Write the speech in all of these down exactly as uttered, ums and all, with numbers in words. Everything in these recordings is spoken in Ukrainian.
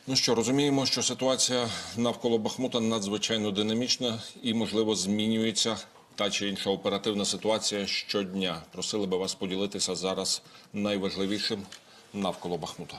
Ну що, розуміємо, що ситуація навколо Бахмута надзвичайно динамічна і, можливо, змінюється та чи інша оперативна ситуація щодня. Просили би вас поділитися зараз найважливішим навколо Бахмута.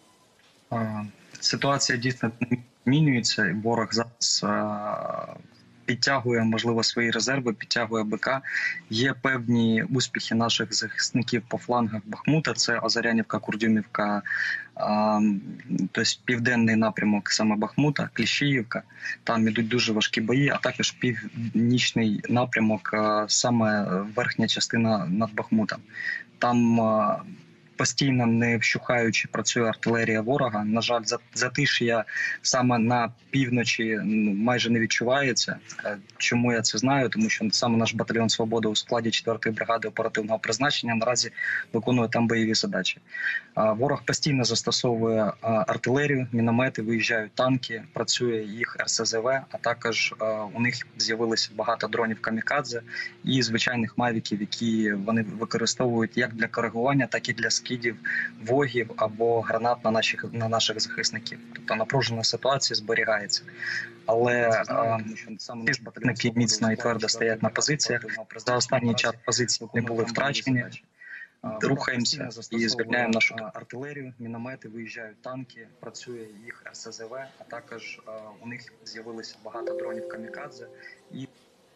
Ситуація дійсно змінюється. Ворог зараз підтягує, можливо, свої резерви, підтягує БК. Є певні успіхи наших захисників по флангах Бахмута. Це Озарянівка, Курдюмівка, тобто південний напрямок саме Бахмута, Кліщіївка. Там ідуть дуже важкі бої, а також північний напрямок, саме верхня частина над Бахмутом. Там постійно не вщухаючи працює артилерія ворога. На жаль, затиш'я саме на півночі майже не відчувається. Чому я це знаю? Тому що саме наш батальйон «Свобода» у складі четвертої бригади оперативного призначення наразі виконує там бойові задачі. Ворог постійно застосовує артилерію, міномети, виїжджають танки, працює їх ер ес зе ве, а також у них з'явилося багато дронів камікадзе і звичайних мавіків, які вони використовують як для коригування, так і для скидів вогів або гранат на наших, на наших захисників. Тобто напружена ситуація зберігається. Але батальники міцно і твердо стоять на позиціях. За останній час позиції не були втрачені. Рухаємося і звільняємо нашу артилерію, міномети, виїжджають танки, працює їх ер ес зе ве, а також у них з'явилося багато дронів камікадзе. І...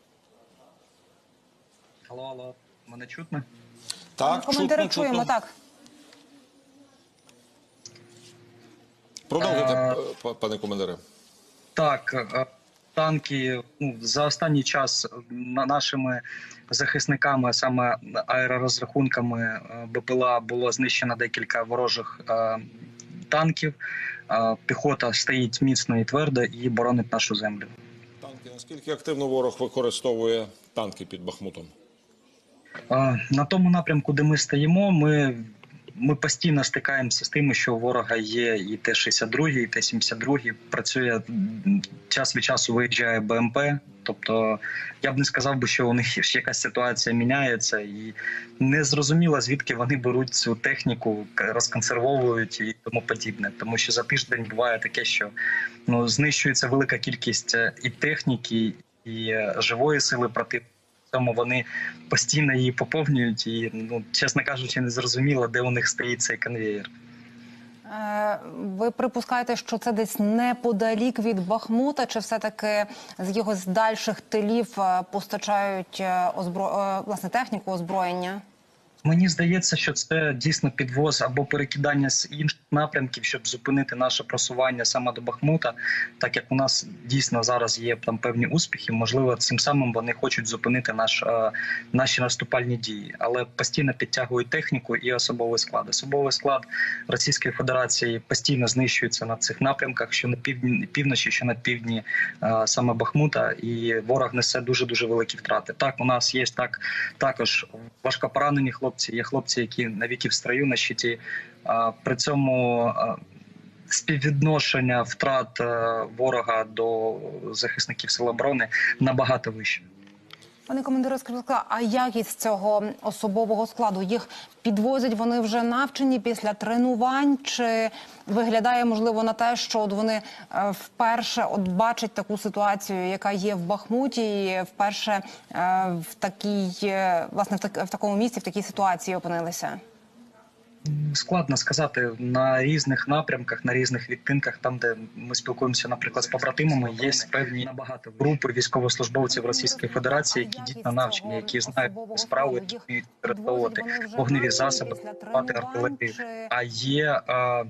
Алло, алло, мене чутно? Так, коментарі чутно, чуємо, чутно. так. Продовжуйте, пане командире. Так, танки ну, за останній час нашими захисниками, саме аеророзрахунками Б П Л А було знищено декілька ворожих е, танків. Е, піхота стоїть міцно і твердо і боронить нашу землю. Танки. Наскільки активно ворог використовує танки під Бахмутом? Е, на тому напрямку, де ми стоїмо, ми... Ми постійно стикаємося з тим, що у ворога є і Т шістдесят два, і Т сімдесят два, працює, час від часу виїжджає Б М П. Тобто я б не сказав би, що у них якась ситуація міняється і не зрозуміло, звідки вони беруть цю техніку, розконсервовують і тому подібне. Тому що за тиждень буває таке, що ну, знищується велика кількість і техніки, і живої сили противника. Тому вони постійно її поповнюють і, ну, чесно кажучи, не зрозуміло, де у них стоїть цей конвеєр. Ви припускаєте, що це десь неподалік від Бахмута, чи все-таки з його з дальших тилів постачають озбро... власне техніку, озброєння? Мені здається, що це дійсно підвоз або перекидання з інших напрямків, щоб зупинити наше просування саме до Бахмута. Так як у нас дійсно зараз є там певні успіхи, можливо, цим самим вони хочуть зупинити наш, е, наші наступальні дії. Але постійно підтягують техніку і особовий склад. Особовий склад Російської Федерації постійно знищується на цих напрямках, що на півдні, півночі, що на півдні е, саме Бахмута, і ворог несе дуже-дуже великі втрати. Так, у нас є так, також важкопоранені хлопці, є хлопці, які навіки в строю на щиті. При цьому співвідношення втрат ворога до захисників Сил оборони набагато вище. Пане командире, скажіть, а якість цього особового складу? Їх підвозять, вони вже навчені після тренувань? Чи виглядає, можливо, на те, що от вони вперше от бачать таку ситуацію, яка є в Бахмуті, і вперше в такій, власне, в, так, в такому місці, в такій ситуації опинилися? Складно сказати. На різних напрямках, на різних відтинках, там, де ми спілкуємося, наприклад, з побратимами, є певні групи військовослужбовців Російської Федерації, які дійсно навчені, які знають справу, які вміють використовувати вогневі засоби, артилерію. А є а,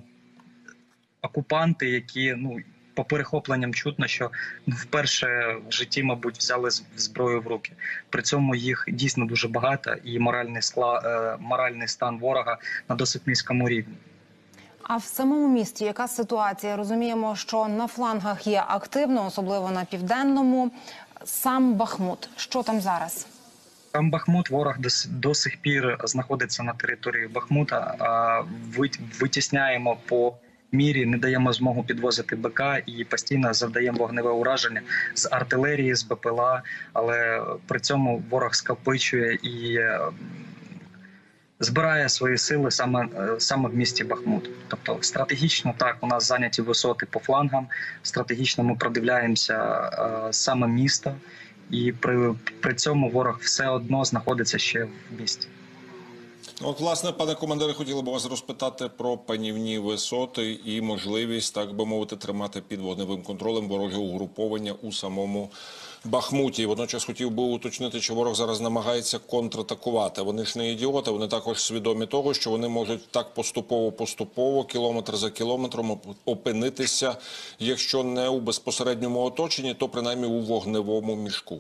окупанти, які, ну, по перехопленням чутно, що вперше в житті, мабуть, взяли зброю в руки. При цьому їх дійсно дуже багато, і моральний, скла... моральний стан ворога на досить низькому рівні. А в самому місті яка ситуація? Розуміємо, що на флангах є активно, особливо на південному. Сам Бахмут. Що там зараз? Сам Бахмут, ворог до, до сих пір знаходиться на території Бахмута. А витісняємо по мірі, не даємо змогу підвозити Б К і постійно завдаємо вогневе ураження з артилерії, з Б П Л А, але при цьому ворог скопичує і збирає свої сили саме, е, саме в місті Бахмут. Тобто стратегічно так, у нас зайняті висоти по флангам, стратегічно ми продивляємося е, саме місто, і при, при цьому ворог все одно знаходиться ще в місті. От, власне, пане командире, хотіли б вас розпитати про панівні висоти і можливість, так би мовити, тримати під вогневим контролем ворожі угруповання у самому Бахмуті. Водночас хотів би уточнити, що ворог зараз намагається контратакувати. Вони ж не ідіоти, вони також свідомі того, що вони можуть так поступово-поступово, кілометр за кілометром опинитися, якщо не у безпосередньому оточенні, то принаймні у вогневому мішку.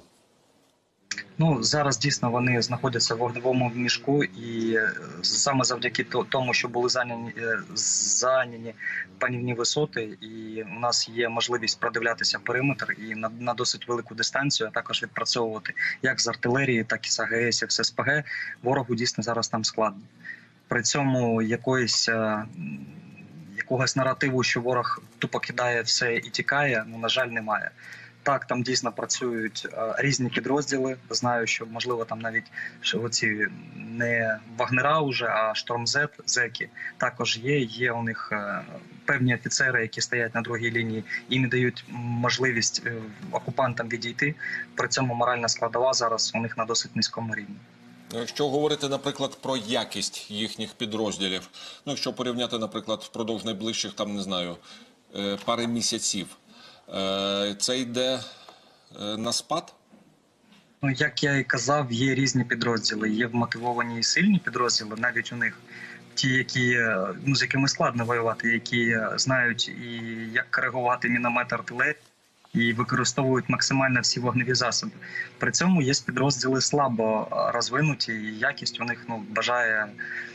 Ну, зараз дійсно вони знаходяться в вогневому мішку, і е, саме завдяки то- тому, що були зайняні, е, зайняні панівні висоти, і у нас є можливість продивлятися периметр і на, на досить велику дистанцію, а також відпрацьовувати як з артилерії, так і з АГСів, з СПГ. Ворогу дійсно зараз там складно. При цьому якоїсь е, м, якогось наративу, що ворог тупо кидає все і тікає, ну, на жаль, немає. Так, там дійсно працюють е, різні підрозділи. Знаю, що можливо там навіть що оці не вагнера уже, а штормзет, зеки також є. Є у них е, певні офіцери, які стоять на другій лінії і не дають можливість е, окупантам відійти. При цьому моральна складова зараз у них на досить низькому рівні. Якщо говорити, наприклад, про якість їхніх підрозділів, ну, якщо порівняти, наприклад, впродовж найближчих, там, не знаю, е, пари місяців, е, це йде е, на спад? Ну, як я і казав, є різні підрозділи. Є вмотивовані і сильні підрозділи, навіть у них ті, які, е, ну, з якими складно воювати, які е, знають і як коригувати міномет, артилерію, і використовують максимально всі вогневі засоби. При цьому є підрозділи слабо е, розвинуті, і якість у них, ну, бажає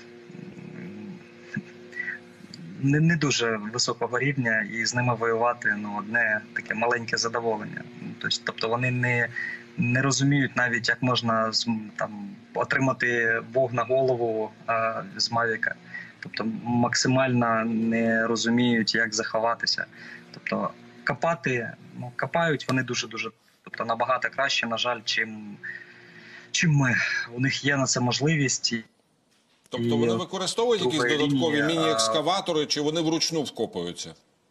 м, не, не дуже високого рівня, і з ними воювати, ну, одне таке маленьке задоволення. Тобто, тобто вони не, не розуміють навіть, як можна з- там, отримати вог на голову а, з Мавіка. Тобто максимально не розуміють, як заховатися. Тобто копати, ну, копають вони дуже-дуже, тобто набагато краще, на жаль, чим, чим ми. У них є на це можливість. і- Тобто І вони використовують якісь друга додаткові лінія, міні-екскаватори, чи вони вручну вкопуються?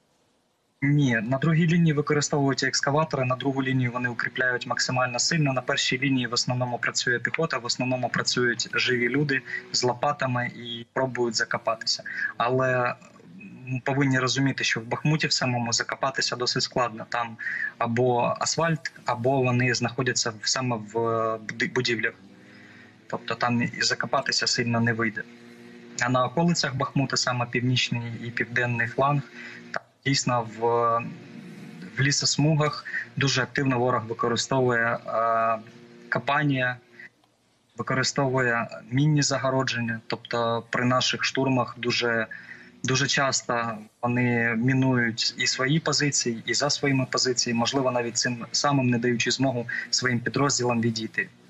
Ні, на другій лінії використовують екскаватори, на другу лінію вони укріпляють максимально сильно. На першій лінії в основному працює піхота, в основному працюють живі люди з лопатами і пробують закопатися. Але м, повинні розуміти, що в Бахмуті в самому закопатися досить складно. Там або асфальт, або вони знаходяться в- саме в е, буди- будівлях. Тобто там і закопатися сильно не вийде. А на околицях Бахмута, саме північний і південний фланг, там дійсно в, в лісосмугах дуже активно ворог використовує е, копання, використовує мінні загородження. Тобто при наших штурмах дуже, дуже часто вони мінують і свої позиції, і за своїми позиціями, можливо, навіть цим самим не даючи змогу своїм підрозділам відійти.